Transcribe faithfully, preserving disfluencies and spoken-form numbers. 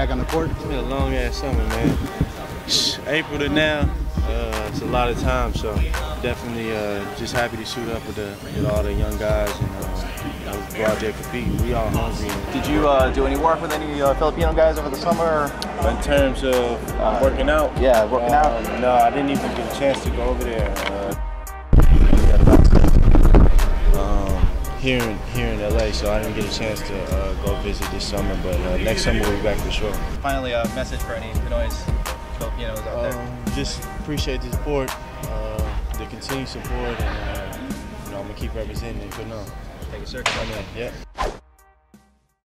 back on the court? It's been a long ass summer, man. April to now, uh, it's a lot of time, so definitely uh, just happy to suit up with, the, with all the young guys and uh, you know, go out there and compete. We all hungry. Did you uh, do any work with any uh, Filipino guys over the summer? In terms of uh, working out? Yeah, working uh, out. No, I didn't even get a chance to go over there. Uh, um, here, in, here in L A, so I didn't get a chance to uh, go visit this summer, but uh, next summer we'll be back for sure. Finally, a message for any Pinoys Filipinos out there. Um, just appreciate the support, uh, the continued support, and uh, you know, I'm gonna keep representing it. But no, Thank you, sir. I'm in. Yeah.